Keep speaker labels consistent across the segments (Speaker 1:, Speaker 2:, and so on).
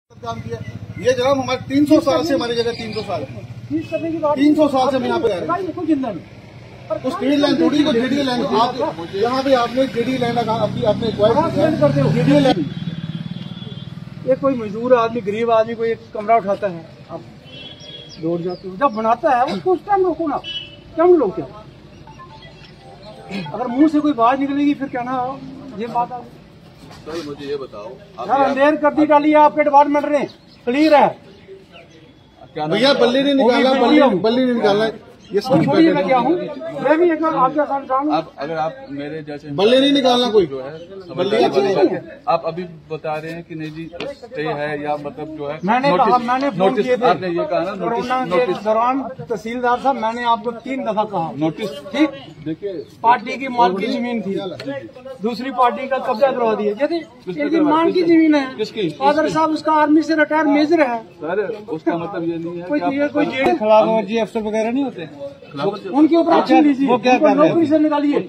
Speaker 1: काम किया। ये जनाब हमारे 300 साल से हमारी जगह 300 साल 300 साल से हम यहाँ पे रह रहे हैं। तो स्टेट लाइन थोड़ी को जेडी लाइन आप यहाँ पे आपने जेडी लाइन आपने जेडी लाइन।
Speaker 2: ये कोई मजदूर आदमी गरीब आदमी कोई एक कमरा उठाता है, आप दौड़ जाते हो। जब बनाता है उसको उस टाइम रोको ना, क्यों लोग क्या? अगर मुंह से कोई बात निकलेगी फिर क्या ना ये बात आ गई।
Speaker 3: सर मुझे ये बताओ,
Speaker 2: अंधेर कर दी डाली आपके डिपार्टमेंट ने, क्लियर है
Speaker 1: भैया। बल्ली नहीं निकालना, बल्ली नहीं निकालना। ये
Speaker 2: छोड़िए, मैं क्या हूँ, मैं भी एक आपके साथ हूँ।
Speaker 3: आप अगर आप मेरे जैसे
Speaker 1: बल्ली नहीं निकालना कोई
Speaker 3: जो है आप अभी बता रहे हैं कि नहीं जी स्टे है या मतलब जो है
Speaker 2: मैंने
Speaker 3: नोटिस आपने ये कहा ना
Speaker 2: कोरोना के दौरान तहसीलदार साहब मैंने आपको 3 दफा कहा
Speaker 3: नोटिस।
Speaker 2: ठीक,
Speaker 3: देखिए
Speaker 2: पार्टी की माल की जमीन थी, दूसरी पार्टी का कब्जा करवा दिया। यदि मान की जमीन है,
Speaker 3: किसकी?
Speaker 2: फादर साहब उसका आर्मी से रिटायर मेजर है।
Speaker 3: सर उसका मतलब ये नहीं है
Speaker 2: कोई जेल खिलाफ जी अफसर वगैरह नहीं होते, उनके ऊपर एक्शन लीजिए, वो क्या कर रहे हैं, नौकरी से निकालिए।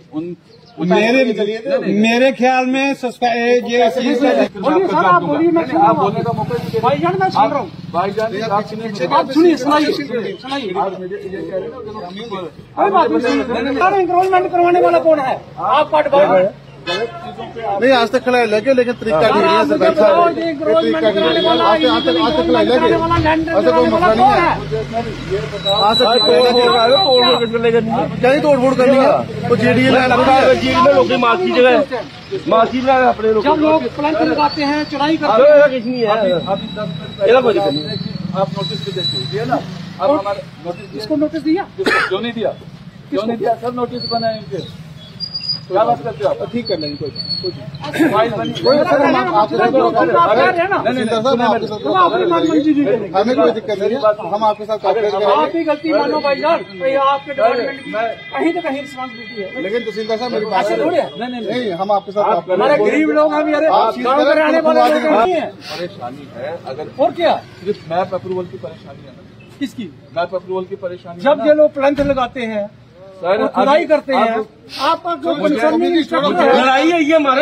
Speaker 1: मेरे ख्याल में ये
Speaker 2: सर आप बोलिए, मैं
Speaker 3: आप बोलने का मौका नहीं।
Speaker 2: भाईजान मैं सुन रहा हूँ,
Speaker 3: भाईजान
Speaker 2: आप सुनिए, सुनाइए। कोई बात नहीं, एनरोलमेंट करवाने वाला कौन है? आपका डिपार्टमेंट
Speaker 1: नहीं आज तक खिलाई लगे, लेकिन तरीका नहीं है सर। तरीका नहीं है, आज तक खिलाई लगे, ऐसा कोई मसला नहीं है। आज तक क्या ही तोड़ फोड़ करनी है, तो जेडी में लोग मार्की जगह मार्की में अपने लोग
Speaker 2: जब लोग प्लंथ लगाते हैं, चढ़ाई करते हैं,
Speaker 3: कुछ नहीं है। आप नोटिस भी देखिए ना, अब हमारे नोटिस
Speaker 2: इसको नोटिस दिया,
Speaker 3: क्यों नहीं दिया? क्यों नहीं दिया सर? नोटिस बनाए इनके, क्या बात करते हो आप?
Speaker 1: ठीक कर लेंगे कोई
Speaker 2: हमें
Speaker 1: कोई दिक्कत नहीं है, हम आपके साथ
Speaker 2: आप ही गलती मानो भाईजान, आपके डिपार्टमेंट की कहीं तो कहीं रिस्पॉन्सिबिलिटी है।
Speaker 1: लेकिन तहसीलदार साहब मेरी बात नहीं, हम आपके साथ
Speaker 2: हमारे गरीब लोग हम गाँव में रहने वाले लोग नहीं है।
Speaker 3: परेशानी है अगर,
Speaker 2: और क्या
Speaker 3: सिर्फ मैप अप्रूवल की परेशानी है ना?
Speaker 2: किसकी?
Speaker 3: मैप अप्रूवल की परेशानी।
Speaker 2: जब ये लोग प्लंथ लगाते हैं,
Speaker 3: सर
Speaker 2: खुदाई करते हैं, आपका
Speaker 4: लड़ाई है ये हमारे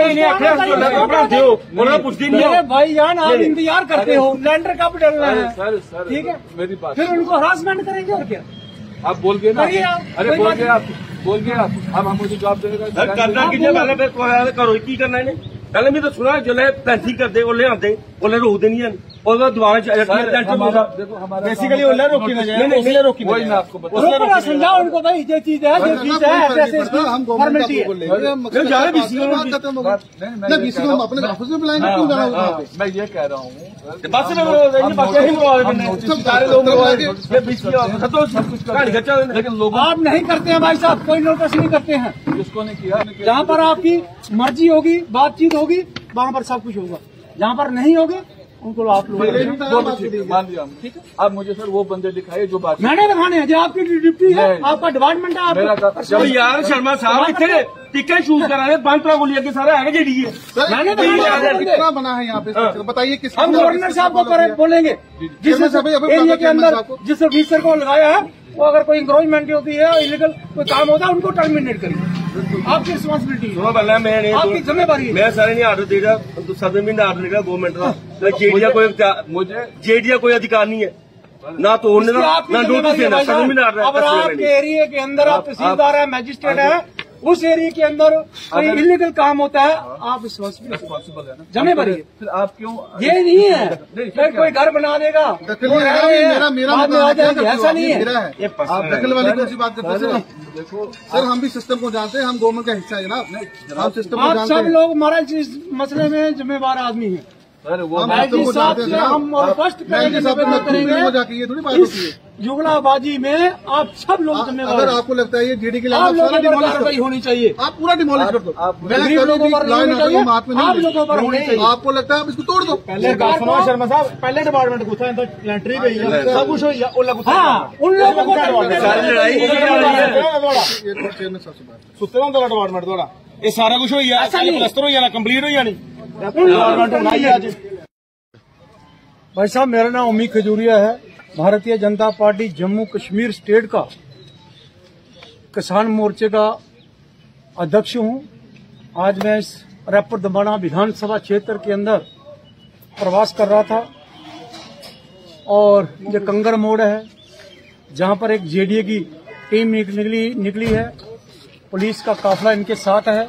Speaker 2: भाईजान, आप इंतजार करते हो लैंडर कब डलना है?
Speaker 3: सर
Speaker 2: ठीक है,
Speaker 3: मेरी बात,
Speaker 2: फिर उनको हरासमेंट करेंगे और क्या?
Speaker 3: आप बोल गए ना, अरे बोल गए आप, अब हम मुझे जवाब देगा
Speaker 4: करना कीजिए, पहले करो की करना है। पहले मैं तो सुना जो पैंसी करते ओले आते ओले रोक देनी है, और दोबारा
Speaker 3: देखो हमारा
Speaker 1: बेसिकली ओला रोकी ना जाए, रोकी
Speaker 3: वही मैं आपको बता,
Speaker 2: समझाओ उनको भाई ये चीज है, ये चीज है,
Speaker 1: हम
Speaker 2: फॉर्मेलिटी है।
Speaker 1: हम अपने ऑफिस में बुलाएंगे, क्यों जाना वहाँ पे?
Speaker 3: मैं ये कह रहा हूँ लेकिन लोग
Speaker 2: आप नहीं करते हैं भाई साहब, कोई नोटिस नहीं करते हैं।
Speaker 3: किसको नहीं किया?
Speaker 2: जहाँ पर आपकी मर्जी होगी, बातचीत होगी, वहाँ पर सब कुछ होगा। जहाँ पर नहीं होगी उनको आप लोग
Speaker 3: मान लिया, ठीक है। अब मुझे सर वो बंदे दिखाए जो बात
Speaker 2: मैंने दिखाने हैं, जो आपकी ड्यूटी है, आपका डिपार्टमेंट है।
Speaker 4: यार शर्मा साहब इतने टिकट शूट करा रहे, 5 गोलियां के सारे आगे जेडी है।
Speaker 2: मैंने
Speaker 1: कितना बना है यहाँ पे, बताइए किस?
Speaker 2: हम गवर्नर साहब को बोलेंगे, जिस एरिया के अंदर जिस ऑफिसर को लगाया है, वो अगर कोई इंक्रोचमेंट होती है, इलीगल कोई काम होता है, उनको टर्मिनेट करिए। आपकी रिस्पॉन्सिबिलिटी है,
Speaker 4: मैं
Speaker 2: आपकी जिम्मेदारी है।
Speaker 4: मैं सारे नहीं आर्डर दे रहा, तो सदन में आर्डर देगा गवर्नमेंट का। जेडिया कोई
Speaker 3: मुझे
Speaker 4: जेडिया कोई अधिकार नहीं है ना तोड़ने का, ना नोटिस देना। सदन में आर्डर
Speaker 2: अगर आपके एरिया के अंदर आप तहसीलदार है, मैजिस्ट्रेट है, उस एरिया के अंदर कोई इलीगल काम होता है, आप
Speaker 3: रिस्पॉन्सिबल है ना,
Speaker 2: जिम्मेदारी है।
Speaker 3: फिर आप क्यों?
Speaker 2: ये नहीं है फिर कोई घर बना देगा, ऐसा नहीं है।
Speaker 1: आप दखल वाली कौन सी बात करते हैं? देखो सर, हम भी सिस्टम को जानते हैं, हम गवर्नमेंट का हिस्सा है जनाब, हम सिस्टम को जानते हैं।
Speaker 2: सब लोग हमारा इस मसले में जिम्मेवार आदमी है।
Speaker 3: सर वो
Speaker 2: हम स्पष्ट
Speaker 1: करेंगे, ये थोड़ी बात होती है।
Speaker 2: जुगलाबाजी में आप सब लोग जिम्मेवार।
Speaker 1: अगर आपको लगता है ये जेडी के
Speaker 2: आप लोगों पर कार्रवाई होनी चाहिए,
Speaker 1: आप पूरा डिमोलिश कर दो। आपको लगता है आप इसको तोड़ दो।
Speaker 2: शर्मा साहब पहले डिपार्टमेंट गुस्सा लैंट्री पे सब कुछ उन लोगों को
Speaker 1: सुते होंगे डिपार्टमेंट थोड़ा, ये सारा कुछ होई है, प्लस्तर हो जाना, कंप्लीट हो जानी।
Speaker 2: भाई साहब, मेरा नाम उम्मीद खजूरिया है, भारतीय जनता पार्टी जम्मू कश्मीर स्टेट का किसान मोर्चे का अध्यक्ष हूं। आज मैं इस रैपर दमाना विधानसभा क्षेत्र के अंदर प्रवास कर रहा था। और ये कंगर मोड़ है जहां पर एक जेडीए की टीम निकली है। पुलिस का काफिला इनके साथ है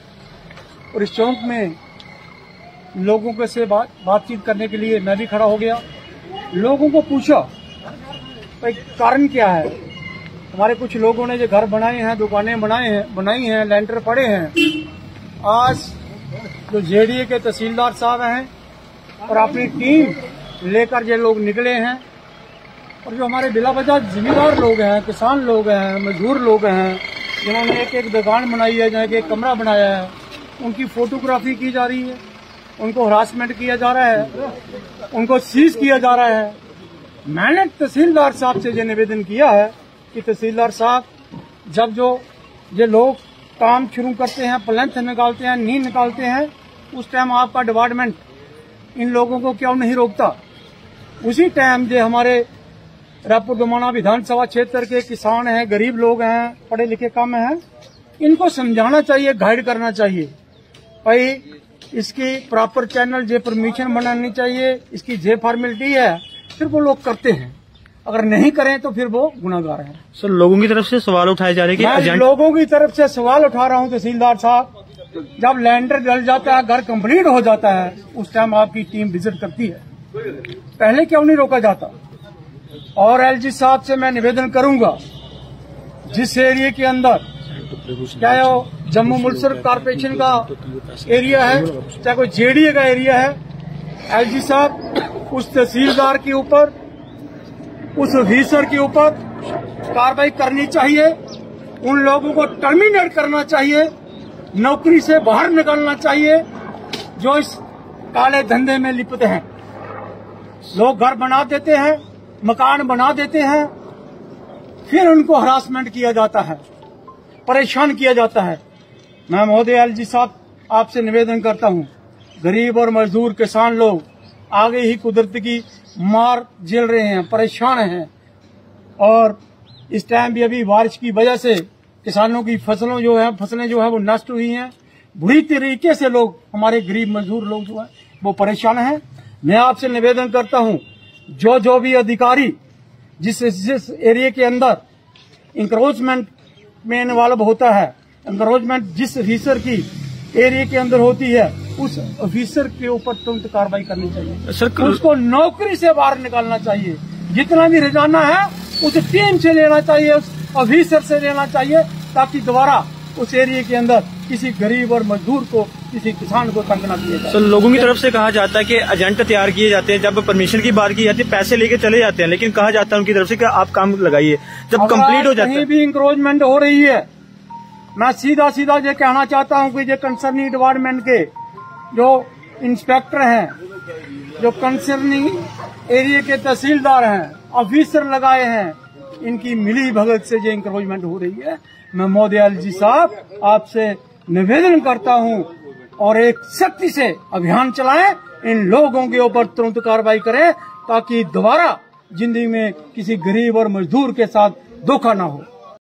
Speaker 2: और इस चौक में लोगों के से बातचीत करने के लिए मैं भी खड़ा हो गया। लोगों को पूछा भाई कारण क्या है। हमारे कुछ लोगों ने जो घर बनाए हैं, दुकानें बनाई हैं, लेंटर पड़े हैं। आज जो जेडीए के तहसीलदार साहब हैं और अपनी टीम लेकर ये लोग निकले हैं और जो हमारे बिला वजह जिम्मेदार लोग हैं, किसान लोग हैं, मजदूर लोग हैं, जिन्होंने एक दुकान बनाई है, जहाँ एक कमरा बनाया है, उनकी फोटोग्राफी की जा रही है, उनको हरासमेंट किया जा रहा है, उनको सीज किया जा रहा है। मैंने तहसीलदार साहब से ये निवेदन किया है कि तहसीलदार साहब, जब जो ये लोग काम शुरू करते हैं, प्लेंथ निकालते हैं, नींद निकालते हैं, उस टाइम आपका डिपार्टमेंट इन लोगों को क्यों नहीं रोकता। उसी टाइम जो हमारे रायपुर दोमाना विधानसभा क्षेत्र के किसान हैं, गरीब लोग हैं, पढ़े लिखे कम हैं, इनको समझाना चाहिए, गाइड करना चाहिए। भाई इसकी प्रॉपर चैनल जे परमिशन बनानी चाहिए, इसकी जे फॉर्मेलिटी है, फिर वो लोग करते हैं। अगर नहीं करें तो फिर वो गुनाहगार हैं।
Speaker 5: सर, लोगों की तरफ से सवाल उठाए जा रहे हैं कि
Speaker 2: लोगों की तरफ से सवाल उठा रहा हूं तहसीलदार साहब, जब लैंडर डल जाता है, घर कंप्लीट हो जाता है, उस टाइम आपकी टीम विजिट करती है, पहले क्यों नहीं रोका जाता। और एलजी साहब से मैं निवेदन करूंगा, जिस एरिया के अंदर चाहे वो जम्मू मुल्सर कॉर्पोरेशन का एरिया है, चाहे कोई जेडीए का एरिया है, एलजी साहब उस तहसीलदार के ऊपर, उस ऑफिसर के ऊपर कार्रवाई करनी चाहिए। उन लोगों को टर्मिनेट करना चाहिए, नौकरी से बाहर निकालना चाहिए जो इस काले धंधे में लिप्त हैं। लोग घर बना देते हैं, मकान बना देते हैं, फिर उनको हरासमेंट किया जाता है, परेशान किया जाता है। मैं महोदय एलजी साहब आपसे निवेदन करता हूं, गरीब और मजदूर किसान लोग आगे ही कुदरत की मार झेल रहे हैं, परेशान हैं, और इस टाइम भी अभी बारिश की वजह से किसानों की फसलें जो है वो नष्ट हुई हैं। बुरी तरीके से लोग, हमारे गरीब मजदूर लोग जो है वो परेशान हैं। मैं आपसे निवेदन करता हूं, जो भी अधिकारी जिस एरिया के अंदर इंक्रोचमेंट में इन्वॉल्व होता है, इंक्रोचमेंट जिस ऑफिसर की एरिया के अंदर होती है, उस ऑफिसर के ऊपर तुरंत कार्रवाई करनी चाहिए। सर, उसको नौकरी से बाहर निकालना चाहिए। जितना भी रोजाना है उस टीम से लेना चाहिए, उस ऑफिसर से लेना चाहिए, ताकि दोबारा उस एरिया के अंदर किसी गरीब और मजदूर को, किसी किसान को तंग न किया जाए।
Speaker 5: सर, लोगों की तरफ से कहा जाता है कि एजेंट तैयार किए जाते हैं, जब परमिशन की बात की जाती है पैसे लेके चले जाते हैं, लेकिन कहा जाता है उनकी तरफ से कि आप काम लगाइए, जब कंप्लीट हो जाता है।
Speaker 2: कहीं भी इंक्रोचमेंट हो रही है, मैं सीधा ये कहना चाहता हूं कि ये कंसर्निंग डिपार्टमेंट के जो इंस्पेक्टर हैं, जो कंसर्निंग एरिया के तहसीलदार हैं, ऑफिसर लगाए हैं, इनकी मिली भगत से ये इंक्रोचमेंट हो रही है। मैं महोदय एलजी साहब आपसे निवेदन करता हूं, और एक सख्ती से अभियान चलाएं, इन लोगों के ऊपर तुरंत कार्रवाई करें, ताकि दोबारा जिंदगी में किसी गरीब और मजदूर के साथ धोखा न हो।